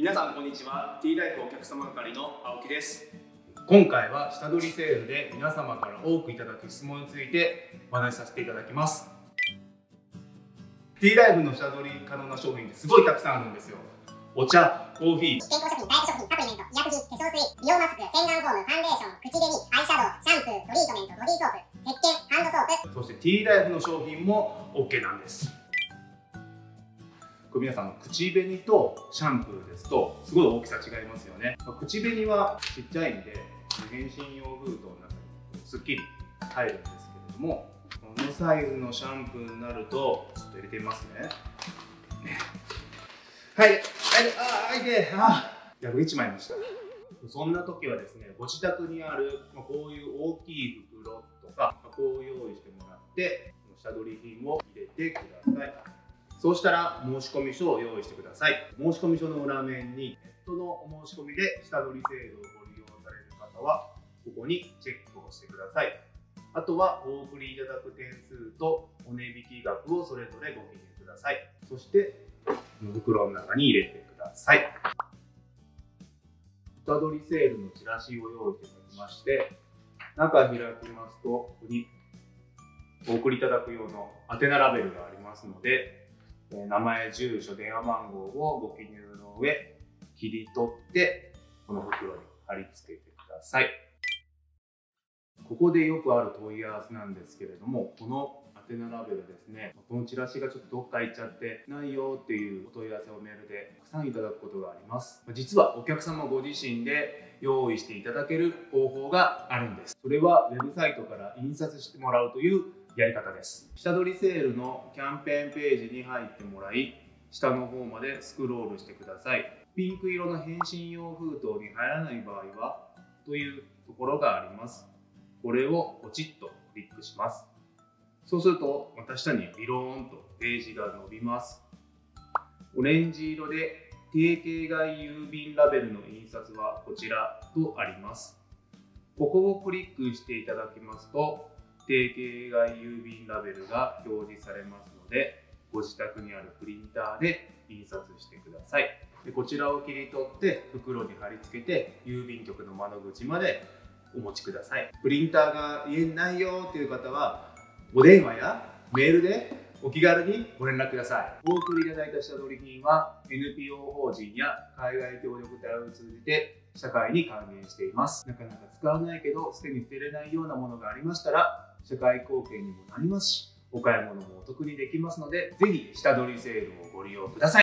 皆さんこんにちは。 T ライフお客様係の青木です。今回は下取りセールで皆様から多くいただく質問についてお話しさせていただきます。 T ライフの下取り可能な商品ってすごいたくさんあるんですよ。お茶、コーヒー、 健康食品、ダイエット食品、サプリメント、医薬品、化粧水、美容マスク、洗顔フォーム、ファンデーション、口紅、アイシャドウ、シャンプー、トリートメント、ボディーソープ、石鹸、ハンドソープ、 そして T ライフの商品も OK なんです。これ皆さん、口紅とシャンプーですとすごい大きさ違いますよね。口紅はちっちゃいんで変身ヨーグルトの中にすっきり入るんですけれども、このサイズのシャンプーになるとちょっと入れてみますね。はい、破れちまいました。そんな時はですね、ご自宅にあるこういう大きい袋とかこう用意してもらって下取り品を入れてください。そうしたら申込書を用意してください。申込書の裏面にネットのお申し込みで下取り制度をご利用される方はここにチェックをしてください。あとはお送りいただく点数とお値引き額をそれぞれご記入ください。そして袋の中に入れてください。下取りセールのチラシを用意していただきまして、中開きますとここにお送りいただく用の宛名ラベルがありますので、名前、住所、電話番号をご記入の上、切り取ってこの袋に貼り付けてください。ここでよくある問い合わせなんですけれども、この宛名ラベルですね、このチラシがちょっとどっか行っちゃってないよっていうお問い合わせをメールでたくさんいただくことがあります。実はお客様ご自身で用意していただける方法があるんです。それはウェブサイトから印刷してもらうというやり方です。下取りセールのキャンペーンページに入ってもらい、下の方までスクロールしてください。ピンク色の返信用封筒に入らない場合はというところがあります。これをポチッとクリックします。そうするとまた下にビローンとページが伸びます。オレンジ色で定型外郵便ラベルの印刷はこちらとあります。ここをクリックしていただきますと定型外郵便ラベルが表示されますので、ご自宅にあるプリンターで印刷してください。でこちらを切り取って袋に貼り付けて郵便局の窓口までお持ちください。プリンターが家にないよという方はお電話やメールでお気軽にご連絡ください。お送りいただいた下取り品は NPO 法人や海外協力隊を通じて社会に還元しています。なかなか使わないけど捨てに捨てれないようなものがありましたら社会貢献にもなりますし、お買い物もお得にできますので、ぜひ下取りセールをご利用ください。